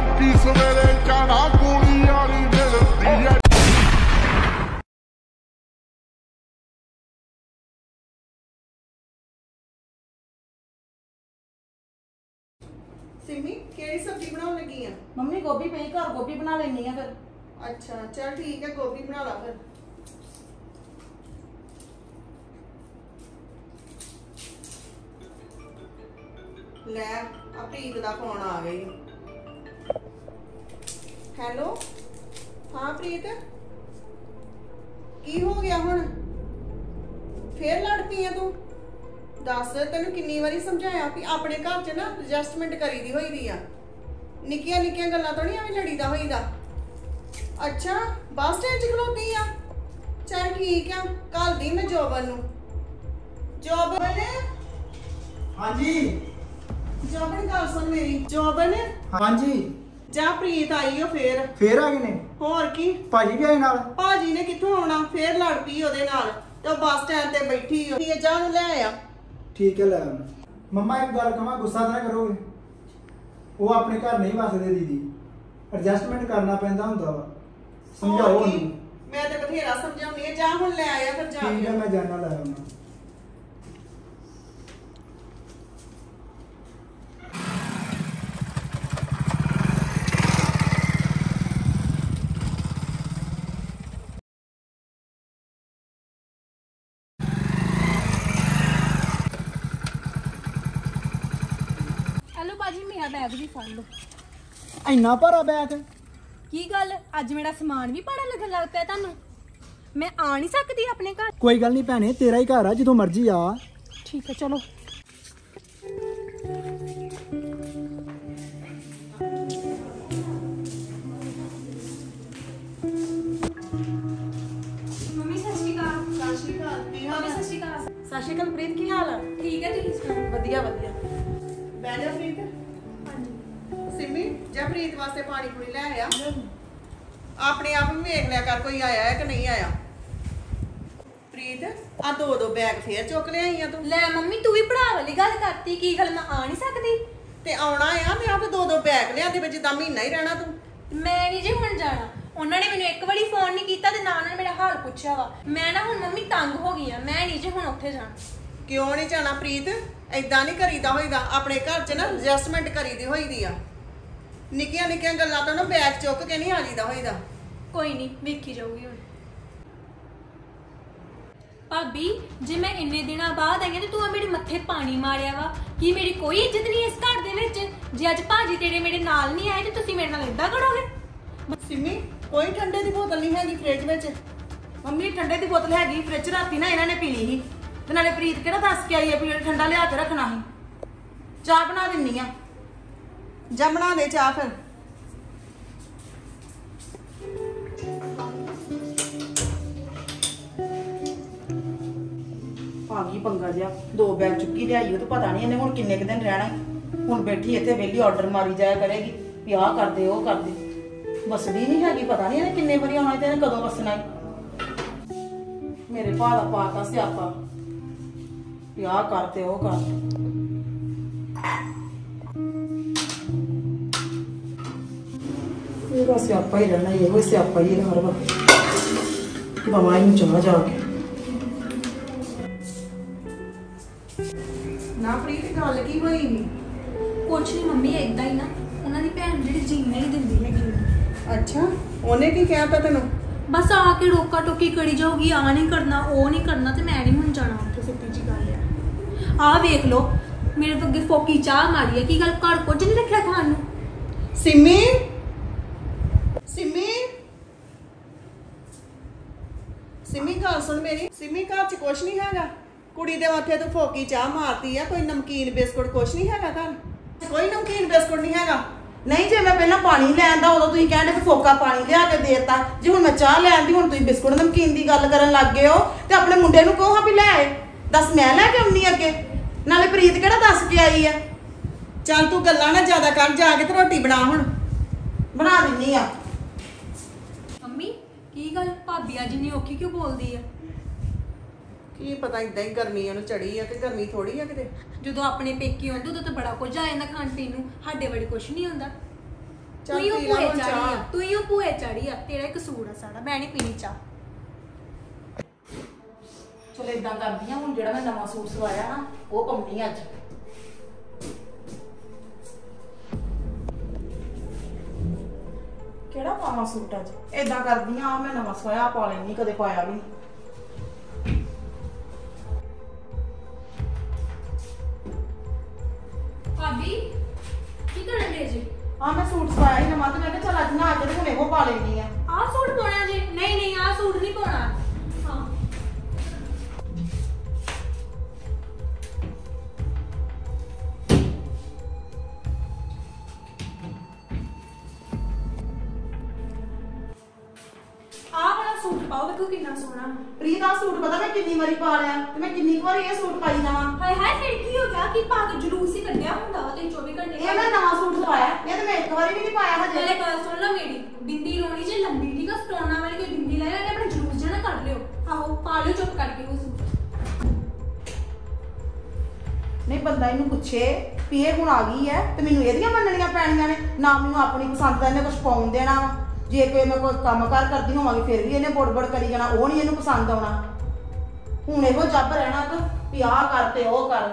ਰੋਟੀ ਸਵੇਰੇ ਚਾਣਾ ਗੋਲੀ ਵਾਲੀ ਮਿਲਦੀ ਆ। सिमी केड़ी सब्जी बनाने लगी है? मम्मी गोभी पई घर गोभी बना लेनी है फिर। अच्छा चल ठीक है गोभी बना ला फिर। ले प्रीत दा फोन आ गई। हेलो हाँ प्रीत की हो गया हुण फिर लड़ पई है तू? दस तेन किन्नी बारी समझाया कि अपने घर च ना एडजस्टमेंट करी दी होई दी आ। निक्कियां निक्कियां गल्लां तो नहीं एवें लड़ीदा होईदा। अच्छा बस स्टैंड च खलोती आ? चल ठीक आ कल दी मैं जोबन नूं। जोबन हाँ जी जोबन गल सुन मेरी। जोबन हाँ जी जा प्रीत आई हो फिर आ गए ने। होर की भाजी भी आए नाल। भाजी ने कित्थों आउणा फिर लड़ पई ओहदे नाल ते बस स्टैंड ते बैठी हो। जा नूं ले आ। ठीक है लै मम्मा एक गल कहां गुस्सा ना करोगे वो अपने घर नहीं वसदे दीदी एडजस्टमेंट करना पैंदा हुंदा वा समझाओ उन्हें। मैं ते बथेरा समझाउणी है जा हुण ले आया फिर जा। ठीक है मैं जाना लै आउणा। हेलो बाजी मेरा बैग भी फड़ लो। इन्ना भारा बैग की गल अज मेरा समान भी भाड़ा लगन लग पिया तुहानू? मैं आ नहीं सकती अपने घर? कोई गल नहीं भैने तेरा ही घर आ जिथों मर्जी आ। ठीक है चलो। मम्मी सत श्री अकाल। सत श्री अकाल की हाल है? सत श्री अकाल। सत श्री अकाल प्रीत की हाल है? ठीक है तुसीं सुणाओ? वधिया वधिया। बैठ जा प्रीत। हाँ जी सिमी जा प्रीत वास्ते पानी पूरी ले आया। अपने आप भी वेख लिया कर कोई आया है कि नहीं आया। प्रीत आ दो दो बैग फिर चुक ले आई तू। ले मम्मी तू भी पढ़ा वाली गल करती की गल मैं आ नहीं सकती? ते आउणा आ मैं आप दो दो बैग लिया ते जिद्दां महीना ही रहना तू। मैं नहीं जी हुण जाना। उन्होंने मैनू एक बारी फोन नहीं कीता ते ना उन्होंने मेरा हाल पूछा वा। मैं ना हुण मम्मी तंग हो गई हां। मैं नहीं जी हुण उत्थे जाना। क्यों नहीं जाना प्रीत? ऐदां नहीं करीदा होईदा अपने घर च ना एडजस्टमेंट करीदी होईदी आ। निक्कियां निक्कियां गल्लां तो ना बैग चुक के नहीं आ जीदा होईदा। कोई नहीं वेखी जाऊगी हुण। भाभी जे मैं इन्ने दिनों बाद आई तू मेरे मत्थे पानी मारिया वा कि मेरी कोई इज्जत नहीं इस घर दे विच? जे अज भाजी तेरे मेरे नाल नहीं आए तो तुसीं मेरे नाल इदां करोगे? सिमी कोई ठंडे दी बोतल नहीं हैगी फ्रिज विच। मम्मी ठंडे की बोतल हैगी फ्रिज राती ना इन्होंने पीनी ही ते नाले प्रीत केड़ा दस के आई है भी ठंडा लिया के रखना ही। चाह बना दिन्नी आ। जा बना दे चाह फिर। आ गई पंगा जिहा दो बैग चुक्की लियाई तो पता नहीं इन्हें हुण किन्ने क दिन रहना। हुण बैठी इत्थे वेली ऑर्डर मारी जाया करेगी भी आ कर दे ओ कर दे। बसदी नहीं हैगी पता नहीं इन्हें किन्ने बारी आना ते इन्हें कदों वसना है। मेरे भा दा पाता स्यापा भी आ कर दे ओ कर दे। ਇਹਦਾ ਸਿਆਪਾ ਹੀ ਰਹਿਣਾ ਇਹੋ ਸਿਆਪਾ ਹੀ ਹਰ ਵਕਤ ਬਵਾਂ ਨੂੰ ਚਲਾ ਜਾ ਕੇ। ਨਾ ਪ੍ਰੀਤ ਗੱਲ ਕੀ ਹੋਈ ਸੀ? ਕੁਛ ਨਹੀਂ ਮੰਮੀ ਏਦਾਂ ਹੀ ਨਾ ਉਹਨਾਂ ਦੀ ਭੈਣ ਜਿਹੜੀ ਜੀਣ ਨਹੀਂ ਦਿੰਦੀ ਹੈਗੀ। ਅੱਛਾ ਉਹਨੇ ਕੀ ਕਹਿਤਾ ਤੈਨੂੰ? ਬਸ ਆ ਕੇ ਰੋਕਾ ਟੋਕੀ ਕਰੀ ਜਾਊਗੀ ਆ ਨਹੀਂ ਕਰਨਾ ਉਹ ਨਹੀਂ ਕਰਨਾ ਤੇ ਮੈਂ ਨਹੀਂ ਹੁਣ ਜਾਣਾ ਉੱਥੇ। ਸਿੱਧੀ ਜੀ ਗੱਲ ਆ ਵੇਖ ਲੋ ਮੇਰੇ ਤੋਂ ਅੱਗੇ ਫੋਕੀ ਚਾਹ ਮਾਰੀ ਹੈ। ਕੀ ਗੱਲ ਘਰ ਕੁਝ ਨਹੀਂ ਰੱਖਿਆ ਖਾਣ ਨੂੰ? ਸਿਮੀ ਸਿਮੀ ਸਿਮੀ ਗੱਲ ਸੁਣ ਮੇਰੀ। ਸਿਮੀ ਘਰ ਚ ਕੁਛ ਨਹੀਂ ਹੈਗਾ। ਕੁੜੀ ਦੇ ਮਾਥੇ ਤੋਂ ਫੋਕੀ ਚਾਹ ਮਾਰਤੀ ਆ। ਕੋਈ ਨਮਕੀਨ ਬਿਸਕੁਟ ਕੁਛ ਨਹੀਂ ਹੈਗਾ ਘਰ? ਕੋਈ ਨਮਕੀਨ ਬਿਸਕੁਟ ਨਹੀਂ ਹੈਗਾ। ਨਹੀਂ ਜੇ ਮੈਂ ਪਹਿਲਾਂ ਪਾਣੀ ਲੈ ਆਂਦਾ ਉਦੋਂ ਤੁਸੀਂ ਕਹਿੰਦੇ ਵੀ ਫੋਕਾ ਪਾਣੀ ਲਿਆ ਕੇ ਦੇਤਾ। ਜੇ ਹੁਣ ਮੈਂ ਚਾਹ ਲੈ ਆਂਦੀ ਹੁਣ ਤੁਸੀਂ ਬਿਸਕੁਟ ਨਮਕੀਨ ਦੀ ਗੱਲ ਕਰਨ ਲੱਗ ਗਏ ਹੋ ਤੇ ਆਪਣੇ ਮੁੰਡੇ ਨੂੰ ਕਹੋ ਹਾਂ ਵੀ ਲੈ ਆਏ। ਦੱਸ ਮੈਂ ਲੈ ਕੇ ਆਉਣੀ ਅੱਗੇ? ਨਾਲੇ ਪ੍ਰੀਤ ਕਿਹੜਾ ਦੱਸ ਕੇ ਆਈ ਆ? ਚੱਲ ਤੂੰ ਗੱਲਾਂ ਨਾ ਜ਼ਿਆਦਾ ਕਰ ਜਾ ਕੇ ਤੇ ਰੋਟੀ ਬਣਾ ਹੁਣ। ਬਣਾ ਦਿੰਨੀ ਆ। ਮੰਮੀ ਕੀ ਗੱਲ ਭਾਬੀ ਅੱਜ ਇੰਨੀ ਔਖੀ ਕਿਉਂ ਬੋਲਦੀ ਆ? ਕੀ ਪਤਾ ਇਦਾਂ ਹੀ ਗਰਮੀ ਉਹਨੂੰ ਚੜੀ ਆ ਕਿ ਗਰਮੀ ਥੋੜੀ ਆ ਕਿਤੇ। ਜਦੋਂ ਆਪਣੇ ਪੇਕੇ ਆਉਂਦੇ ਉਦੋਂ ਤਾਂ ਬੜਾ ਕੁਝ ਆ ਜਾਂਦਾ ਖਾਣ ਪੀਣ ਨੂੰ। ਸਾਡੇ ਵਾਲੀ ਕੁਝ ਨਹੀਂ ਹੁੰਦਾ। ਤੂੰ ਹੀ ਉਹ ਪੀ ਲਾ ਭੂਏ ਹੁਣ ਚੜੀ ਚਾਹ। ਆ, ਤੂੰ ਹੀ ਉਹ ਭੂਏ ਚੜੀ ਆ, ਤੇਰਾ ਹੀ ਕਸੂਰ ਆ ਸਾਡਾ, ਮੈਂ ਨਹੀਂ ਪੀਣੀ ਚਾਹ। ਚਲੋ ਇਦਾਂ ਕਰਦੀ ਆ, ਹੁਣ ਜਿਹੜਾ ਮੈਂ ਨਵਾਂ ਸੂਟ ਸਵਾਇਆ ਨਾ ਉਹ ਪਾਉਣੀ ਅੱਜ। ਕਿਹੜਾ ਪਾਵਾਂ ਸੂਟ ਅੱਜ? ਇਦਾਂ ਕਰਦੀ ਆ, ਮੈਂ ਨਵਾਂ ਸਵਾਇਆ ਪਾ ਲੈਣੀ, ਕਦੇ ਪਾਇਆ ਵੀ ਨਹੀਂ। ਭਾਬੀ ਕੀ ਕਰਨ ਦੇ ਜੀ? ਹਾਂ ਮੈਂ ਸੂਟ ਸਵਾਇਆ ਹੀ ਨਵਾਂ, ਤੇ ਮੈਂ ਕਿਹਾ ਚੱਲ ਅੱਜ ਨਾ ਕੇ ਤੇ ਹੁਣ ਇਹੋ ਪਾ ਲੈਣੀ ਆ। ਆਹ ਸੂਟ ਪਾਉਣਾ ਜੀ? ਨਹੀਂ ਨਹੀਂ, ਆਹ ਸੂਟ ਨਹੀਂ ਪਾਉਣਾ। ਹਾਂ ਆਹ ਵਾਲਾ ਸੂਟ ਪਾਓ, ਵੇਖੋ ਕਿੰਨਾ ਸੋਹਣਾ। ਪ੍ਰੀਤ ਆ ਸੂਟ ਪਤਾ ਮੈਂ ਕਿੰਨੀ ਵਾਰੀ ਪਾ ਲਿਆ, ਤੇ ਮੈਂ ਕਿੰਨੀ ਕੁ ਵਾਰੀ ਇਹ ਸੂਟ ਪਾਈ ਜਾਵਾਂ। ਹਾਏ ਹਾਏ, ਫਿਰ ਕੀ ਹੋ ਗਿਆ ਕਿ ਪਾ ਕੇ ਜਲੂਸ ਹੀ ਕੱਢਿਆ ਹੁੰਦਾ ਵਾ ਤੇ 24 ਘੰਟੇ ਇਹ ਮੈਂ ਨਵਾਂ ਸੂਟ ਸਵਾਇਆ, ਇਹ ਤੇ ਮੈਂ ਇੱਕ ਵਾਰੀ ਵੀ ਨਹੀਂ ਪਾਇਆ ਮੇਰੇ ਹਜੇ। ਗੱਲ ਸੁਣ ਲਓ ਮੇਰੀ, ਬਿੰਦੀ ਲਾਉਣੀ ਜੇ ਲੰਬੀ, ਠੀਕ ਆ? ਸਟੋਨਾਂ ਵਾਲੀ ਕੋਈ ਬਿੰਦੀ ਲੈ ਲੈ, ਆਪਣਾ ਜਲੂਸ ਜਿਹਾ ਨਾ ਕੱਢ ਲਿਓ। ਆਹੋ ਪਾ ਲਿਓ ਚੁੱਪ ਕਰਕੇ ਉਹ ਸੂਟ। ਨਹੀਂ ਬੰਦਾ ਇਹਨੂੰ ਪੁੱਛੇ ਵੀ ਇਹ ਹੁਣ ਆ ਗਈ ਹੈ ਤੇ ਮੈਨੂੰ ਇਹਦੀਆਂ ਮੰਨਣੀਆਂ ਪੈਣੀਆਂ ਨੇ, ਨਾ ਮੈਨੂੰ ਆਪਣੀ ਪਸੰਦ ਦਾ ਇਹਨੇ ਕੁਝ ਪਾਉਣ ਦੇਣਾ ਵਾ। ਜੇ ਕੋਈ ਮੈਂ ਕੋਈ ਕੰਮਕਾਰ ਕਰਦੀ ਹੋਵਾਂਗੀ ਫਿਰ ਵੀ ਇਹਨੇ ਬੁੜ ਕਰੀ ਜਾਣਾ, ਉਹ ਨਹੀਂ ਇਹਨੂੰ ਪਸੰਦ ਆਉਣਾ। ਹੁਣ ਇਹੋ ਜੱਬ ਰਹਿਣਾ ਕਿ ਵੀ ਆਹ ਕਰ ਤੇ ਉਹ ਕਰ।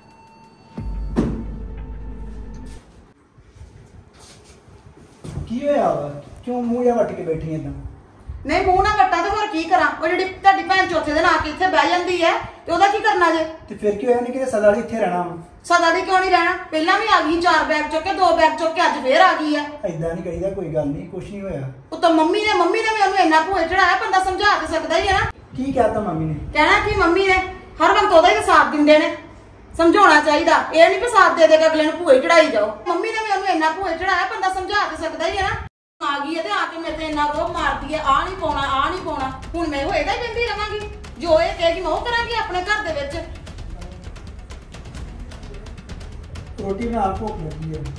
ਕੀ ਹੋਇਆ ਵਾ? ਕਿਉਂ ਮੂੰਹ ਜਿਹਾ ਵੱਟ ਕੇ ਬੈਠੀ ਏਦਾਂ? ਨਹੀਂ ਮੂੰਹ ਨਾ ਕੱਟਾਂ ਤੇ ਹੋਰ ਕੀ ਕਰਾਂ? ਉਹ ਜਿਹੜੀ ਤੁਹਾਡੀ ਭੈਣ ਚੌਥੇ ਦਿਨ ਆ ਕੇ ਇੱਥੇ ਬਹਿ ਜਾਂਦੀ ਹੈ ਤੇ ਉਹਦਾ ਕੀ ਕਰਨਾ ਜੇ? ਤੇ ਫਿਰ ਕੀ ਹੋਇਆ? ਨਹੀਂ ਕਿਤੇ ਸਦਾ ਲਈ ਇੱਥੇ ਰਹਿਣਾ ਵਾ। ਸਦਾ ਦੀ ਕਿਉਂ ਨਹੀਂ ਰਹਿਣਾ? ਪਹਿਲਾਂ ਵੀ ਆ ਗਈ 4 ਬੈਗ ਚੁੱਕ ਕੇ, 2 ਬੈਗ ਚੁੱਕ ਕੇ, ਅੱਜ ਫੇਰ ਆ ਗਈ ਹੈ। ਏਦਾਂ ਨਹੀਂ ਕਰੀਦਾ, ਕੋਈ ਗੱਲ ਨਹੀਂ, ਕੁਛ ਨਹੀਂ ਹੋਇਆ। ਉਹ ਤਾਂ ਮੰਮੀ ਨੇ ਵੀ ਉਹਨੂੰ ਇੰਨਾ ਭੂਏ ਚੜਾਇਆ, ਬੰਦਾ ਸਮਝਾ ਤੇ ਸਕਦਾ ਹੀ ਹੈ ਨਾ। ਕੀ ਕਹਿਤਾ ਮੰਮੀ ਨੇ? ਕਹਿਣਾ ਕਿ ਮੰਮੀ ਨੇ ਹਰ ਵਕਤ ਉਹਦਾ ਹੀ ਸਾਥ ਦਿੰਦੇ ਨੇ, ਸਮਝਾਉਣਾ ਚਾਹੀਦਾ। ਇਹ ਨਹੀਂ ਵੀ ਸਾਥ ਦੇ ਦੇਗਾ ਅਗਲੇ ਨੂੰ ਭੂਏ ਚੜਾਈ ਜਾਓ। ਮੰਮੀ ਨੇ ਵੀ ਉਹਨੂੰ ਇੰਨਾ ਭੂਏ ਚੜਾਇਆ, ਬੰਦਾ ਸਮਝਾ ਤੇ ਸਕਦਾ ਹੀ ਹੈ ਨਾ। ਆ ਗਈ ਹੈ ਤੇ ਆ ਕੇ ਮੇਰੇ ਤੇ ਇੰਨਾ ਰੋਹ ਮਾਰਦੀ ਹੈ, ਆ ਨਹੀਂ ਪਾਉਣਾ, ਆ ਨਹੀਂ ਪਾਉਣਾ। ਹੁਣ ਮੈਂ ਉਹ ਇਹਦਾ ਹੀ ਕਹਿੰਦੀ ਰਵਾਂਗੀ, ਜੋ ਇਹ ਕਹੇਗੀ ਮੈਂ ਉਹ ਕਰਾਂਗੀ ਆਪਣੇ ਘਰ ਦੇ ਵਿੱਚ। ਰੋਟੀ ਬਣਾ, ਭੁੱਖ ਲੱਗੀ ਹੈ।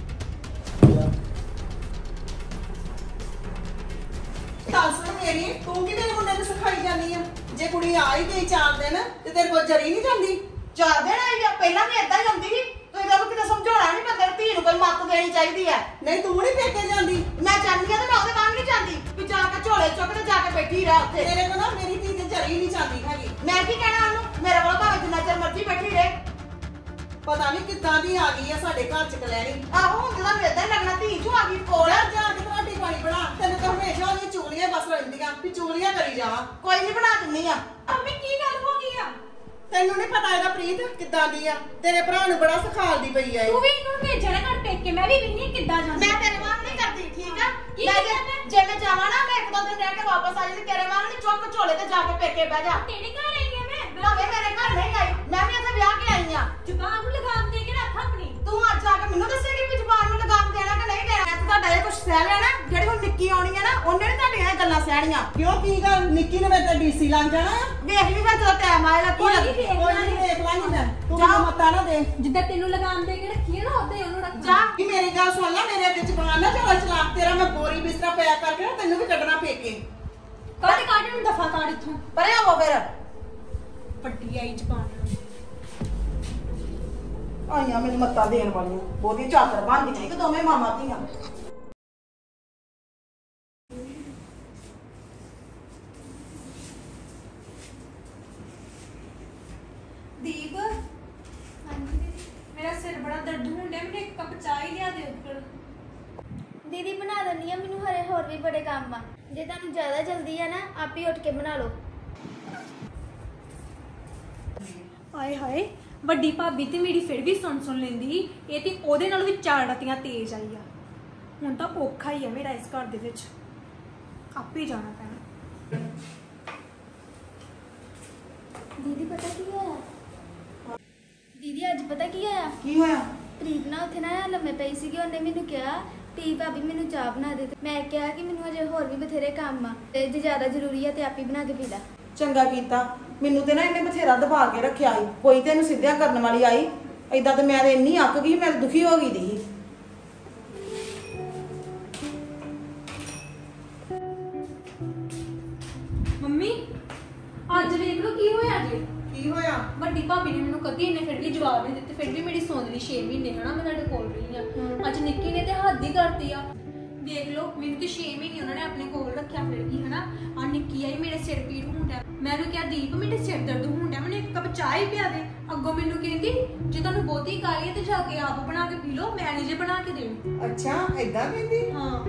ਗੱਲ ਸੁਣ ਮੇਰੀ, ਤੂੰ ਕਿਤੇ ਮੁੰਡੇ ਨੂੰ ਸਿਖਾਈ ਜਾਂਦੀ ਆ? ਜੇ ਕੁੜੀ ਆ ਹੀ ਗਈ 4 ਦਿਨ ਤੇ ਤੇਰੇ ਕੋਲ ਜਰੀ ਨਹੀਂ ਜਾਂਦੀ? 4 ਦਿਨ ਆਈ ਆ, ਪਹਿਲਾਂ ਵੀ ਏਦਾਂ ਹੀ ਹੁੰਦੀ ਸੀ। ਤੁਸੀਂ ਤਾਂ ਕਿਤੇ ਸਮਝਾਉਣਾ ਨਹੀਂ, ਬੰਦੇ ਨੂੰ ਧੀ ਨੂੰ ਕੋਈ ਮੱਤ ਦੇਣੀ ਚਾਹੀਦੀ ਹੈ। ਨਹੀਂ ਤੂੰ ਨਹੀਂ ਪੇਕੇ ਜਾਂਦੀ? ਮੈਂ ਜਾਂਦੀ ਆ ਤੇ ਮੈਂ ਉਹਦੇ ਵਾਂਗ ਨਹੀਂ ਜਾਂਦੀ ਵੀ ਜਾ ਕੇ ਝੋਲੇ ਚੁੱਕ ਤੇ ਜਾ ਕੇ ਬੈਠੀ ਰਹਿ ਉੱਥੇ। ਤੇਰੇ ਕੋਲ ਨਾ ਮੇਰੀ ਧੀ ਤੇ ਜਰੀ ਨਹੀਂ ਜਾਂਦੀ ਹੈਗੀ। ਮੈਂ ਕੀ ਕਹਿਣਾ ਉਹਨੂੰ? ਮੇਰੇ ਕੋਲ ਭਾਵੇਂ ਜਿੰਨਾ ਚਿਰ ਮਰਜ਼ੀ ਬੈਠੀ ਰਹੇ। ਪਤਾ ਨਹੀਂ ਕਿੱਦਾਂ ਦੀ ਆ ਗਈ ਆ ਸਾਡੇ ਘਰ ਚ ਕਲੈਣੀ। ਆਹੋ ਹੁਣ ਜਦੋਂ ਮੈਨੂੰ ਏਦਾਂ ਹੀ ਲੱਗਣਾ ਧੀ ਚੋਂ ਆ ਗਈ ਕੋਲ। ਜਾ ਜਾ ਕੇ ਰੋਟੀ ਪਾਣੀ ਬਣਾ। ਤੈਨੂੰ ਤਾਂ ਹਮੇਸ਼ਾ ਉਹਦੀਆਂ ਚੁਗਲੀਆਂ ਬਸ ਰਹਿੰਦੀਆਂ ਵੀ ਚੁਗਲੀਆਂ ਕਰੀ ਜਾਵਾਂ। ਕੋਈ ਨਹੀਂ ਬਣਾ ਦਿੰਨੀ ਆ। ਮੰਮੀ ਕੀ ਗੱਲ ਹੋ ਗਈ ਆ? ਤੈਨੂੰ ਨਹੀਂ ਪਤਾ ਇਹਦਾ ਪ੍ਰੀਤ ਕਿੱਦਾਂ ਦੀ ਆ? ਤੇਰੇ ਭਰਾ ਨੂੰ ਬੜਾ ਸਿਖਾਲਦੀ ਪਈ ਆ ਇਹ। ਤੂੰ ਵੀ ਇਹਨੂੰ ਭੇਜਿਆ ਨਾ ਘਰ ਪੇਕੇ, ਮੈਂ ਵੀ ਵਿੰਨੀ ਕਿੱਦਾਂ ਜਾਂਦੀ। ਮੈਂ ਤੇਰੇ ਵਾਂਗ ਨਹੀਂ ਕਰਦੀ, ਠੀਕ ਆ? ਕੀ ਮੈਂ ਕੀਤਾ ਮੈਂ? ਜੇ ਮੈਂ ਜਾਵਾਂ ਨਾ, ਮੈਂ 1-2 ਦਿਨ ਰਹਿ ਕੇ ਵਾਪਸ ਆ ਜਾਂਦੀ। ਤੇਰੇ ਵਾਂਗ ਨਹੀਂ ਚੁੱਕ ਝੋਲੇ ਤੇ ਜਾ ਕੇ ਪੇਕੇ ਬਹਿ ਜਾ। ਤੇਰੇ ਘਰ ਆਈ ਆ ਮੈਂ, ਭਾਵੇਂ ਮੇਰੇ ਘਰ ਨਹੀਂ ਆਈ, ਮੈਂ ਵੀ ਇੱਥੇ ਵਿਆਹ ਕੇ ਆਈ ਆ। ਜ਼ੁਬਾਨ ਨੂੰ ਲਗਾਮ ਦੇ ਕੇ ਰੱਖ ਆਪਣੀ। ਤੂੰ ਅੱਜ ਆ ਕੇ ਮੈਨੂੰ ਦੱਸੇਗੀ ਵੀ ਜ਼ਬਾਨ ਨੂੰ ਲਗਾਮ ਦੇਣਾ ਕਿ ਨਹੀਂ ਦੇਣਾ। ਮੈਂ ਤੁਹਾਡਾ ਇਹ ਕੁਝ ਸਹਿ ਲਿਆ ਨਾ, ਜਿਹੜੀ ਹੁਣ ਨਿੱਕੀ ਆਉਣੀ ਹੈ ਨਾ, ਉਹਨੇ ਨੀ ਤੁਹਾਡੀਆਂ ਇਹ ਗੱਲਾਂ ਸਹਿਣੀਆਂ। ਕਿਉਂ ਕੀ ਗੱਲ? ਨਿੱਕੀ ਨੇ ਮੇਰੇ ਤੇ ਡੀਸੀ ਲੱਗ ਜਾਣਾ ਆ? ਵੇਖ ਵੀ ਫਿਰ ਜਦੋਂ ਟਾਈਮ ਆਏਗਾ ਕੀ ਕੋਈ ਲੱਗ- ਨਹੀਂ ਵੇਖ ਕੋਈ ਨਹੀਂ ਵੇਖ ਲਾਂਗੀ ਮੈਂ। ਤੂੰ ਜਾ। ਮੈਨੂੰ ਮੱਤਾ ਨਾ ਦੇ। ਜਿੱਦਾਂ ਤੈਨੂੰ ਲਗਾਮ ਦੇ ਕੇ ਰੱਖੀ ਹੈ ਨਾ, ਉਦਾਂ ਹੀ ਉਹਨੂੰ ਰੱਖ। ਜਾ। ਕਿ ਮੇਰੀ ਗੱਲ ਸੁਣ ਲੈ, ਮੇਰੇ ਅੱਗੇ ਜ਼ਬਾਨ ਨਾ ਚਲਾ। ਤੇਰਾ ਮੈਂ ਬੋਰੀ ਬਿਸਤਰਾ ਪਿਆ ਕਰਕੇ ਨਾ ਤੈਨੂੰ ਵੀ ਕੱਢਣਾ ਪੇਕੇ। ਕਾਟ ਨੂੰ ਦਫਾ ਕਾਟ ਇੱਥੋਂ। ਪਰੇ ਆਵੋ ਫਿਰ। ਵੱਡੀ ਆਈ ਜ਼ਬਾਨ। ਆਈਆਂ ਮੈਨੂੰ ਮੱਤਾਂ ਦੇਣ ਵਾਲੀਆਂ, ਬਹੁਤੀ ਚਾਤਰ ਬਣ ਗਈਆਂ ਕਿ ਦੋਵੇਂ ਮਾਮਾ ਧੀਆਂ। ਦੀਪ, ਹਾਂਜੀ ਦੀਦੀ, ਮੇਰਾ ਸਿਰ ਬੜਾ ਦਰਦ ਹੋਣ ਡਿਆ, ਮੈਨੂੰ ਇੱਕ ਕੱਪ ਚਾਹ ਹੀ ਲਿਆ ਦੇ ਉੱਪਰ। ਦੀਦੀ ਬਣਾ ਦਿੰਦੀ ਆ, ਮੈਨੂੰ ਹਰੇ ਹੋਰ ਵੀ ਬੜੇ ਕੰਮ ਆ। ਜੇ ਤੁਹਾਨੂੰ ਜ਼ਿਆਦਾ ਜਲਦੀ ਆ ਨਾ, ਆਪ ਹੀ ਉੱਠ ਕੇ ਬਣਾ ਲਓ। ਹਾਏ ਹਾਏ, ਵੱਡੀ ਭਾਬੀ ਤੇ ਮੇਰੀ ਫਿਰ ਵੀ ਸੁਣ ਲੈਂਦੀ, ਇਹ ਤੇ ਉਹਦੇ ਨਾਲ ਵੀ 4 ਰਤੀਆਂ ਤੇਜ਼ ਆਈ ਆ। ਹੁਣ ਤਾਂ ਔਖਾ ਹੀ ਆ ਮੇਰਾ ਇਸ ਘਰ ਦੇ ਵਿੱਚ, ਆਪੇ ਜਾਣਾ ਪੈਣਾ। ਦੀਦੀ ਪਤਾ ਕੀ ਹੋਇਆ? ਦੀਦੀ ਅੱਜ ਪਤਾ ਕੀ ਹੋਇਆ? ਕੀ ਹੋਇਆ? ਪ੍ਰੀਤ ਨਾ ਉੱਥੇ ਨਾ ਲੰਮੇ ਪਈ ਸੀਗੀ, ਉਹਨੇ ਮੈਨੂੰ ਕਿਹਾ ਟੀ ਭਾਬੀ ਮੈਨੂੰ ਚਾਹ ਬਣਾ ਦੇ। ਮੈਂ ਕਿਹਾ ਕਿ ਮੈਨੂੰ ਅਜੇ ਹੋਰ ਵੀ ਬਥੇਰੇ ਕੰਮ ਆ, ਤੇ ਜੇ ਜ਼ਿਆਦਾ ਜ਼ਰੂਰੀ ਆ ਤੇ ਆਪ ਹੀ ਬਣਾ ਕੇ ਪੀ ਲੈ। ਚੰਗਾ ਕੀਤਾ। ਮੈਨੂੰ ਤੇ ਨਾ ਇਹਨੇ ਬਥੇਰਾ ਦਬਾ ਕੇ ਰੱਖਿਆ ਸੀ, ਕੋਈ ਤੇ ਇਹਨੂੰ ਸਿੱਧਿਆਂ ਕਰਨ ਵਾਲੀ ਆਈ। ਏਦਾਂ ਤੇ ਮੈਂ ਤੇ ਇੰਨੀ ਅੱਕ ਗਈ, ਮੈਂ ਦੁਖੀ ਹੋ ਗਈ ਦੀ। ਮੰਮੀ ਅੱਜ ਵੇਖ ਲਓ ਕੀ ਹੋਇਆ ਜੀ। ਕੀ ਹੋਇਆ? ਵੱਡੀ ਭਾਬੀ ਨੇ ਮੈਨੂੰ ਕਦੀ ਇਹਨੇ ਫਿਰ ਵੀ ਜਵਾਬ ਨਹੀਂ ਦਿੱਤੇ, ਫਿਰ ਵੀ ਮੇਰੀ ਸੁਣ ਲਈ 6 ਮਹੀਨੇ ਹਨਾ ਮੈਂ ਤੁਹਾਡੇ ਕੋਲ ਰਹੀ ਆ। ਅੱਜ ਨਿੱਕੀ ਨੇ ਤੇ ਹੱਦ ਹੀ ਕਰਤੀ ਆ। ਦੇਖ ਲਓ ਮੈਨੂੰ ਤੇ 6 ਮਹੀਨੇ ਉਹਨਾਂ ਨੇ ਆਪਣੇ ਕੋਲ ਰੱਖਿਆ ਫਿਰ ਵੀ ਹਨਾ। ਆ ਨਿੱਕੀ ਆਈ ਮੇਰੇ ਸਿਰ ਪੀੜ ਹੁੰਦਾ, ਮੈਨੂੰ ਕਿਹਾ ਦੀਪ ਮੇਰੇ ਸਿਰ ਦਰਦ ਹੁੰਦਾ, ਮੈਨੂੰ ਇੱਕ ਕੱਪ ਚਾਹ ਹੀ ਪਿਆ ਦੇ। ਅੱਗੋਂ ਮੈਨੂੰ ਕਹਿੰਦੀ ਜੇ ਤੁਹਾਨੂੰ ਬਹੁਤੀ ਕਾਲੀ ਹੈ ਤੇ ਜਾ ਕੇ ਆਪ ਬਣਾ ਕੇ ਪੀ ਲਓ, ਮੈਂ ਨਹੀਂ ਜੇ ਬਣਾ ਕੇ ਦੇਣੀ। ਅੱਛਾ ਏਦਾਂ ਕਹਿੰਦੀ? ਹਾਂ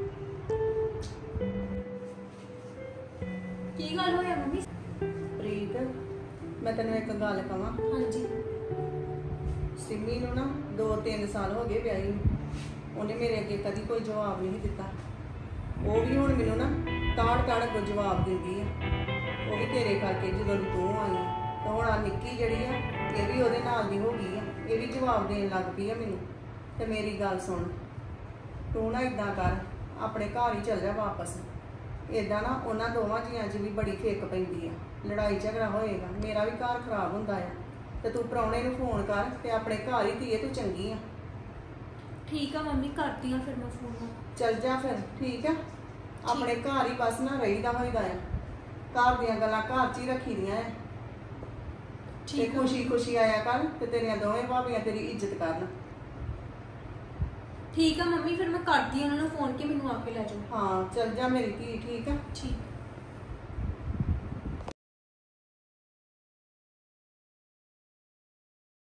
ਕੀ ਗੱਲ ਹੋਇਆ ਮੰਮੀ? ਪ੍ਰੀਤ ਮੈਂ ਤੈਨੂੰ ਇੱਕ ਗੱਲ ਕਵਾਂ, ਹਾਂਜੀ ਸਿੰਮੀ ਨੂੰ ਨਾ 2-3 ਸਾਲ ਹੋ ਗਏ ਵਿਆਹੀ ਨੂੰ, ਉਹਨੇ ਮੇਰੇ ਅੱਗੇ ਕਦੀ ਕੋਈ ਜਵਾਬ ਨਹੀਂ ਦਿੱਤਾ। ਉਹ ਵੀ ਹੁਣ ਮੈਨੂੰ ਨਾ ਤਾੜ ਕੋ ਜਵਾਬ ਦਿੰਦੀ ਆ, ਉਹ ਵੀ ਤੇਰੇ ਕਰਕੇ ਜਦੋਂ ਦੀ ਤੂੰ ਆਈ ਆ। ਤੇ ਹੁਣ ਆ ਨਿੱਕੀ ਜਿਹੜੀ ਆ ਇਹ ਵੀ ਉਹਦੇ ਨਾਲ ਦੀ ਹੋ ਗਈ ਆ, ਇਹ ਵੀ ਜਵਾਬ ਦੇਣ ਲੱਗ ਪਈ ਆ ਮੈਨੂੰ। ਤੇ ਮੇਰੀ ਗੱਲ ਸੁਣ, ਤੂੰ ਨਾ ਇਦਾਂ ਕਰ, ਆਪਣੇ ਘਰ ਹੀ ਚੱਲ ਜਾ ਵਾਪਸ। ਇਦਾਂ ਨਾ ਉਹਨਾਂ ਦੋਵਾਂ ਜੀਆਂ 'ਚ ਵੀ ਬੜੀ ਫਿੱਕ ਪੈਂਦੀ ਆ, ਲੜਾਈ ਝਗੜਾ ਹੋਏਗਾ, ਮੇਰਾ ਵੀ ਘਰ ਖਰਾਬ ਹੁੰਦਾ ਆ। ਤੇ ਤੂੰ ਪ੍ਰਾਹੁਣੇ ਨੂੰ ਫੋਨ ਕਰ ਤੇ ਆਪਣੇ ਘਰ ਹੀ ਧੀਏ ਤੂੰ ਚੰਗੀ ਆ। ਠੀਕ ਆ ਮੰਮੀ, ਕਰਦੀ ਆ ਫਿਰ ਮੈਂ ਫੋਨ। ਚੱਲ ਜਾ ਫਿਰ, ਠੀਕ ਆ। ਆਪਣੇ ਘਰ ਹੀ ਬਸ ਨਾ ਰਹੀਦਾ ਹੋਈਦਾ ਆ, ਘਰ ਦੀਆਂ ਗੱਲਾਂ ਘਰ 'ਚ ਹੀ ਰੱਖੀ ਦੀਆਂ ਆ। ਤੇ ਠੀਕ ਆ। ਖੁਸ਼ੀ ਆਇਆ ਕਰ ਤੇ ਤੇਰੀਆਂ ਦੋਵੇਂ ਭਾਬੀਆਂ ਤੇਰੀ ਇੱਜ਼ਤ ਕਰਨ। ਠੀਕ ਆ ਮੰਮੀ, ਫਿਰ ਮੈਂ ਕਰਦੀ ਆ ਉਹਨਾਂ ਨੂੰ ਫੋਨ ਕਿ ਮੈਨੂੰ ਆ ਕੇ ਲੈ ਜਾਓ। ਹਾਂ ਚੱਲ ਜਾ ਮੇਰੀ ਧੀ, ਠੀਕ ਆ। ਠੀਕ।